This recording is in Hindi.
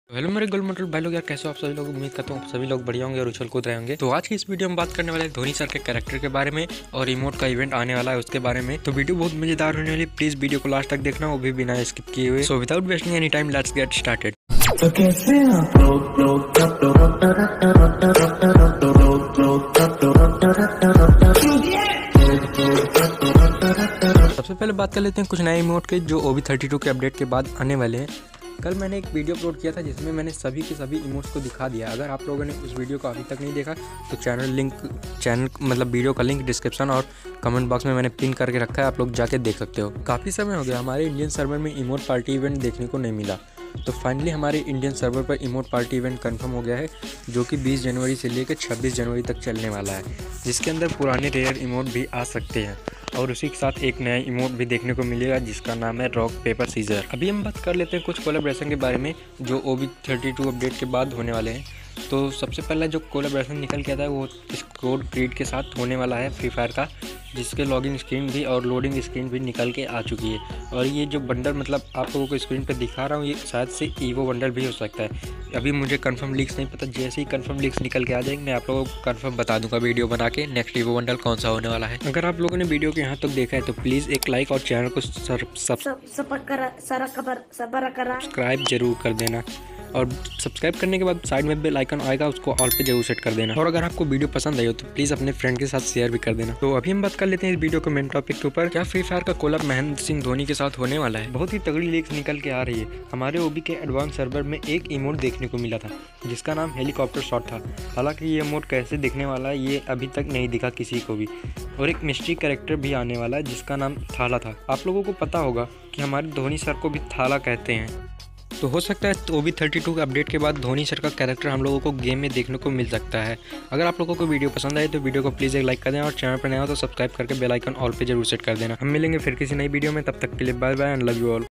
हेलो मेरे गोल मटल भाई लोग, यार कैसे हो आप सभी लोग। उम्मीद करता हूँ सभी लोग बढ़िया होंगे और उछल कूद रहे होंगे। तो आज की इस वीडियो में बात करने वाले हैं धोनी सर के कैरेक्टर के बारे में और इमोट का इवेंट आने वाला है उसके बारे में। तो वीडियो बहुत मजेदार होने वाली, प्लीज वीडियो को लास्ट तक देखना, वो भी बिना स्किप किए हुए। So without wasting any time let's get started. सबसे पहले बात कर लेते हैं कुछ नए इमोट के जो OB32 के अपडेट के बाद आने वाले हैं। कल मैंने एक वीडियो अपलोड किया था जिसमें मैंने सभी के सभी इमोट्स को दिखा दिया। अगर आप लोगों ने उस वीडियो को अभी तक नहीं देखा तो चैनल मतलब वीडियो का लिंक डिस्क्रिप्शन और कमेंट बॉक्स में मैंने पिन करके रखा है, आप लोग जाके देख सकते हो। काफ़ी समय हो गया हमारे इंडियन सर्वर में इमोट पार्टी इवेंट देखने को नहीं मिला, तो फाइनली हमारे इंडियन सर्वर पर इमोट पार्टी इवेंट कंफर्म हो गया है, जो कि 20 जनवरी से लेकर 26 जनवरी तक चलने वाला है, जिसके अंदर पुराने रेयर इमोट भी आ सकते हैं और उसी के साथ एक नया इमोट भी देखने को मिलेगा जिसका नाम है रॉक पेपर सीजर। अभी हम बात कर लेते हैं कुछ कोलैबोरेशन के बारे में जो OB32 अपडेट के बाद होने वाले हैं। तो सबसे पहला जो कोलैबोरेशन निकल के आता है वो स्क्वाड क्रीड के साथ होने वाला है फ्री फायर का, जिसके लॉगिन स्क्रीन भी और लोडिंग स्क्रीन भी निकल के आ चुकी है। और ये जो बंडल मतलब आप लोगों को स्क्रीन पे दिखा रहा हूँ, ये शायद से ईवो बंडल भी हो सकता है। अभी मुझे कंफर्म लीक्स नहीं पता, जैसे ही कंफर्म लीक्स निकल के आ जाएंगे मैं आप लोगों को कंफर्म बता दूंगा वीडियो बना के नेक्स्ट ईवो बंडल कौन सा होने वाला है। अगर आप लोगों ने वीडियो को यहाँ तक देखा है तो प्लीज़ एक लाइक और चैनल को सब्सक्राइब जरूर कर देना, और सब्सक्राइब करने के बाद साइड में बेल आइकन आएगा, उसको ऑल पे जरूर सेट कर देना। और अगर आपको वीडियो पसंद आई हो तो प्लीज़ अपने फ्रेंड के साथ शेयर भी कर देना। तो अभी हम बात कर लेते हैं इस वीडियो के मेन टॉपिक के ऊपर। क्या फ्री फायर का कोलैब महेंद्र सिंह धोनी के साथ होने वाला है? बहुत ही तगड़ी लीक्स निकल के आ रही है। हमारे OB के एडवांस सर्वर में एक इमोट देखने को मिला था जिसका नाम हेलीकॉप्टर शॉट था। हालांकि ये इमोट कैसे दिखने वाला है ये अभी तक नहीं दिखा किसी को भी। और एक मिस्ट्री कैरेक्टर भी आने वाला है जिसका नाम थाला था। आप लोगों को पता होगा कि हमारे धोनी सर को भी थाला कहते हैं, तो हो सकता है OB32 के अपडेट के बाद धोनी सर का कैरेक्टर हम लोगों को गेम में देखने को मिल सकता है। अगर आप लोगों को वीडियो पसंद आए तो वीडियो को प्लीज़ एक लाइक कर देना, और चैनल पर नया हो तो सब्सक्राइब करके बेल आइकन ऑल पे जरूर सेट कर देना। हम मिलेंगे फिर किसी नई वीडियो में, तब तक के लिए bye bye and love you all.